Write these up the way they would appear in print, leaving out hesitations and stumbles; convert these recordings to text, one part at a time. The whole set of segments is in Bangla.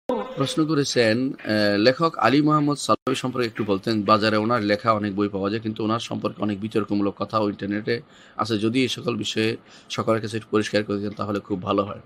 প্রশ্ন করেছেন লেখক আলী মোহাম্মদ সাল্লাবি সম্পর্কে একটু বলতেন। বাজারে ওনার লেখা অনেক বই পাওয়া যায়, কিন্তু ওনার সম্পর্কে অনেক বিতর্কমূলক কথাও ইন্টারনেটে আছে। যদি এই সকল বিষয়ে সকলের কাছে একটু পরিষ্কার করে দেন তাহলে খুব ভালো হয়।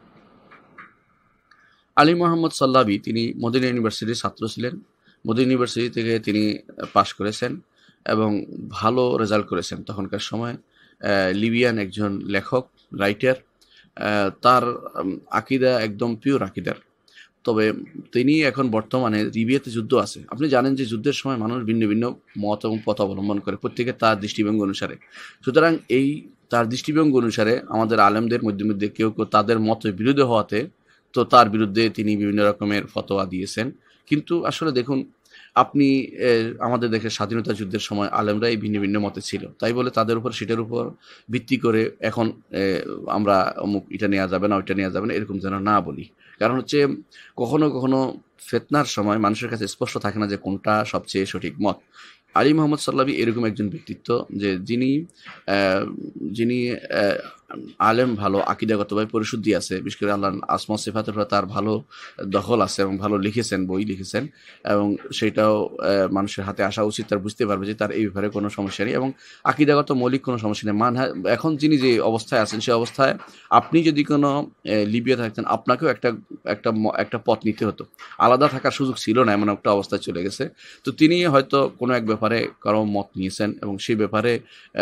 আলী মোহাম্মদ সাল্লাবি তিনি মদিনা ইউনিভার্সিটির ছাত্র ছিলেন। মদিনা ইউনিভার্সিটি থেকে তিনি পাশ করেছেন এবং ভালো রেজাল্ট করেছেন তখনকার সময়। লিবিয়ান একজন লেখক, রাইটার। তার আকিদা একদম পিওর আকিদার। তবে তিনি এখন বর্তমানে লিবিয়াতে যুদ্ধ আছে। আপনি জানেন যে যুদ্ধের সময় মানুষ ভিন্ন ভিন্ন মত এবং পথ অবলম্বন করে, প্রত্যেকে তার দৃষ্টিভঙ্গি অনুসারে। সুতরাং এই তার দৃষ্টিভঙ্গি অনুসারে আমাদের আলেমদের মধ্যে মধ্যে কেউ কেউ তাদের মতের বিরুদ্ধে হওয়াতে তো তার বিরুদ্ধে তিনি বিভিন্ন রকমের ফতোয়া দিয়েছেন। কিন্তু আসলে দেখুন, আপনি আমাদের দেশের স্বাধীনতা যুদ্ধের সময় আলেমরাই ভিন্ন ভিন্ন মতে ছিল, তাই বলে তাদের উপর সেটার উপর ভিত্তি করে এখন আমরা অমুক এটা নেওয়া যাবে না, ওইটা নেওয়া যাবে না, এরকম যেন না বলি। কারণ হচ্ছে কখনো কখনো ফিতনার সময় মানুষের কাছে স্পষ্ট থাকে না যে কোনটা সবচেয়ে সঠিক মত। আলী মোহাম্মদ সাল্লাবি এরকম একজন ব্যক্তিত্ব যে যিনি আলেম, ভালো আকিদাগতভাবে পরিশুদ্ধি আছে, বিশেষ করে আল্লাহর আসমা সিফাতের উপর তার ভালো দখল আছে এবং ভালো লিখেছেন, বই লিখেছেন, এবং সেটাও মানুষের হাতে আসা উচিত। তার বুঝতে পারবে যে তার এই ব্যাপারে কোনো সমস্যা নেই এবং আকিদাগত মৌলিক কোনো সমস্যা নেই। এখন যিনি যে অবস্থায় আছেন সে অবস্থায় আপনি যদি কোনো লিবিয়া থাকতেন, আপনাকেও একটা পথ নিতে হতো, আলাদা থাকার সুযোগ ছিল না, এমন একটা অবস্থায় চলে গেছে। তো তিনি হয়তো কোনো এক ব্যাপারে কারো মত নিয়েছেন এবং সেই ব্যাপারে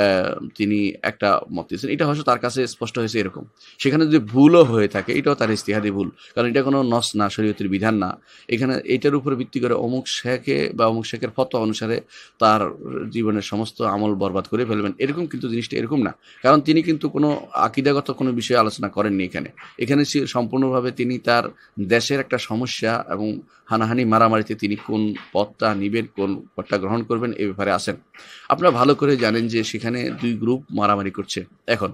তিনি একটা মত দিয়েছেন, এটা হয়তো তার কাছে স্পষ্ট হয়েছে এরকম। সেখানে যদি ভুলও হয়ে থাকে এটাও তার ইজতিহাদি ভুল, কারণ এটা কোনো নস না, শরীয়তের বিধান না। এখানে এটার উপর ভিত্তি করে অমুক শেখে বা অমুক শেখের ফতোয়া অনুসারে তার জীবনের সমস্ত আমল বরবাদ করে ফেলবেন, এরকম কিন্তু জিনিসটা এরকম না। কারণ তিনি কিন্তু কোনো আকিদাগত কোনো বিষয়ে আলোচনা করেননি এখানে সম্পূর্ণভাবে তিনি তার দেশের একটা সমস্যা এবং হানাহানি মারামারিতে তিনি কোন পথটা নিবেন, কোন পথটা গ্রহণ করবেন, এই ব্যাপারে আছেন। আপনারা ভালো করে জানেন যে সেখানে দুই গ্রুপ মারামারি করছে এখন,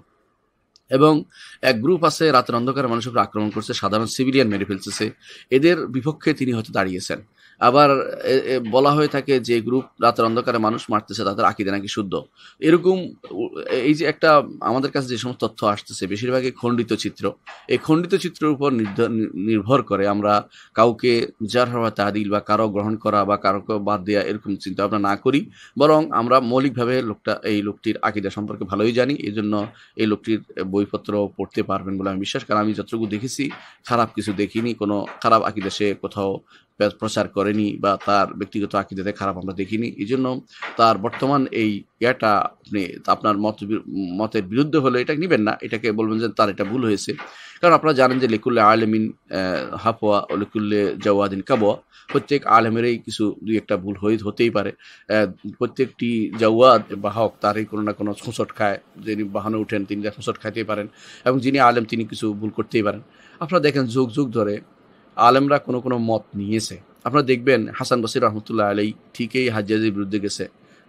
এবং এক গ্রুপ আছে রাতের অন্ধকারে মানুষের উপর আক্রমণ করছে, সাধারণ সিভিলিয়ান মেরে ফেলতেছে। এদের বিপক্ষে তিনি হয়তো দাঁড়িয়েছেন। আবার বলা হয়ে থাকে যে গ্রুপ রাতের অন্ধকারে মানুষ মারতেছে তাদের আকীদা নাকি শুদ্ধ। এরকম এই যে একটা আমাদের কাছে যে সমস্ত তথ্য আসতেছে বেশিরভাগই খণ্ডিত চিত্র। এই খণ্ডিত চিত্রের উপর নির্ভর করে আমরা কাউকে জারহ ওয়া তা'দীল বা কারো গ্রহণ করা বা কারোকে বাদ দেওয়া এরকম চিন্তা ভাবনা না করি, বরং আমরা মৌলিকভাবে এই লোকটির আকীদা সম্পর্কে ভালোই জানি। এজন্য এই লোকটির বইপত্র পড়তে পারবেন বলে আমি বিশ্বাস, কারণ আমি যতটুকু দেখেছি খারাপ কিছু দেখিনি, কোনো খারাপ আকীদা সে কোথাও প্রচার করেনি বা তার ব্যক্তিগত আকীদাতে খারাপ আমরা দেখিনি। এই জন্য তার বর্তমান এই ইয়াটা আপনি আপনার মতের বিরুদ্ধে হলে এটা নিবেন না, এটাকে বলবেন যে তার এটা ভুল হয়েছে। কারণ আপনারা জানেন যে লিকুল্লে আলেমিন হাফওয়া ও লিকুল্লে জাওয়াদিন কাবওয়া, প্রত্যেক আলেমেরই কিছু দুই একটা ভুল হতেই পারে। প্রত্যেকটি জাওয়াদ বাহক তারই কোনো না কোনো হোঁচট খায়, যিনি বাহনে উঠেন তিনি হোঁচট খাইতেই পারেন, এবং যিনি আলেম তিনি কিছু ভুল করতেই পারেন। আপনারা দেখেন যুগ যুগ ধরে আলেমরা কোনো কোনো মত নিয়েছে। আপনারা দেখবেন হাসান বসরি রহমতুল্লাহ আলাইহি ঠিকই হাজ্জাজের বিরুদ্ধে গেছে।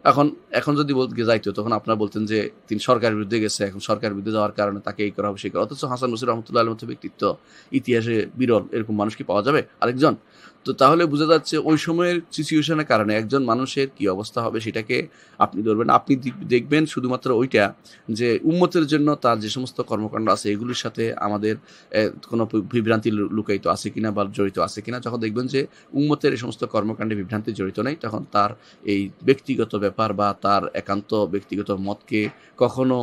এখন যদি যাইতো তখন আপনারা বলতেন যে তিনি সরকারের বিরুদ্ধে গেছে, এখন সরকারের বিরুদ্ধে যাওয়ার কারণে তাকে এই করা হবে সেই করা। অথচ হাসান বসরি রহমতুল্লাহ আলাইহির মতো ব্যক্তিত্ব ইতিহাসে বিরল, এরকম মানুষ কি পাওয়া যাবে আরেকজন? তো তাহলে বোঝা যাচ্ছে ওই সময়ের সিচুয়েশনের কারণে একজন মানুষের কি অবস্থা হবে সেটাকে আপনি ধরবেন। আপনি দেখবেন শুধুমাত্র ওইটা যে উম্মতের জন্য তার যে সমস্ত কর্মকাণ্ড আছে এগুলির সাথে আমাদের কোনো বিভ্রান্তি লুকায়িত আছে কিনা বা জড়িত আছে কিনা। যখন দেখবেন যে উম্মতের এই সমস্ত কর্মকাণ্ডে বিভ্রান্তি জড়িত নেই, তখন তার এই ব্যক্তিগত ব্যাপার বা তার একান্ত ব্যক্তিগত মতকে কখনো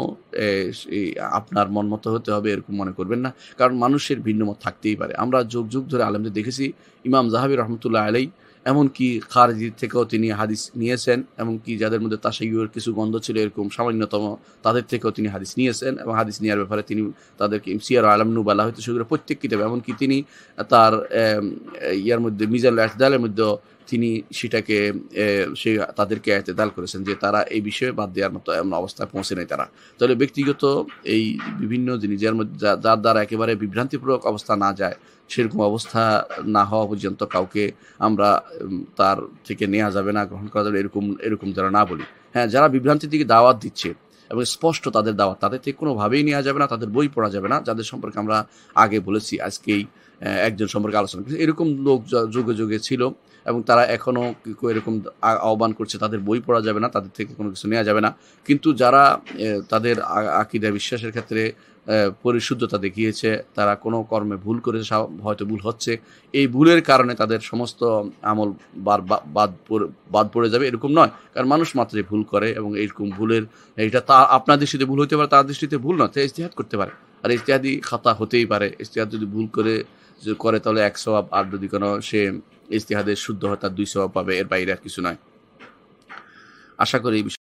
আপনার মন মতো হতে হবে এরকম মনে করবেন না, কারণ মানুষের ভিন্ন মত থাকতেই পারে। আমরা যুগ যুগ ধরে আলেমদের দেখেছি, ইমাম যাহাবি রহমতুল্লাহ আলাইহি এমনকি খারিজি থেকেও তিনি হাদিস নিয়েছেন, এমনকি যাদের মধ্যে তাশাইয়ুর কিছু গন্ধ ছিল এরকম সামান্যতম, তাদের থেকেও তিনি হাদিস নিয়েছেন, এবং হাদিস নেওয়ার ব্যাপারে তিনি তাদেরকে সিয়ার আলাম নুবালা হইতে শুরু করে প্রত্যেক কিতাবে, এমনকি তিনি তার ইয়ার মধ্যে মিজানুল ই'তিদালের মধ্যে তিনি সেটাকে তাদেরকে ই'তিদাল করেছেন যে তারা এই বিষয়ে বাদ দেওয়ার মতো এমন অবস্থায় পৌঁছে নেই তারা। তাহলে ব্যক্তিগত এই বিভিন্ন জিনিস যার মধ্যে যার দ্বারা একেবারে বিভ্রান্তিপূর্বক অবস্থা না যায়, সেরকম অবস্থা না হওয়া পর্যন্ত কাউকে আমরা তার থেকে নেওয়া যাবে না, গ্রহণ করা যাবে এরকম যারা না বলি। হ্যাঁ, যারা বিভ্রান্তির দিকে দাওয়াত দিচ্ছে এবং স্পষ্ট তাদের দাওয়াত, তাদের থেকে কোনোভাবেই নেওয়া যাবে না, তাদের বই পড়া যাবে না, যাদের সম্পর্কে আমরা আগে বলেছি, আজকেই একজন সম্পর্কে আলোচনা করছি। এরকম লোক যুগে যুগে ছিল এবং তারা এখনও এরকম আহ্বান করছে, তাদের বই পড়া যাবে না, তাদের থেকে কোনো কিছু নেওয়া যাবে না। কিন্তু যারা তাদের আকীদা বিশ্বাসের ক্ষেত্রে পরিশুদ্ধতা দেখিয়েছে, তারা কোনো কর্মে ভুল করেছে, হয়তো ভুল হচ্ছে, এই ভুলের কারণে তাদের সমস্ত আমল বাদ পড়ে যাবে এরকম নয়। কারণ মানুষ মাত্রই ভুল করে, এবং এইরকম ভুলের এটা আপনার দৃষ্টিতে ভুল হতে পারে, তার দৃষ্টিতে ভুল নয়, তাই ইজতিহাদ করতে পারে। আর ইজতিহাদি খাতা হতেই পারে। ইজতিহাদ যদি ভুল করে তাহলে 1 সওয়াব, আর যদি কোনো সে ইজতিহাদের শুদ্ধ হয় তার 2 সওয়াব পাবে, এর বাইরে আর কিছু নয়। আশা করি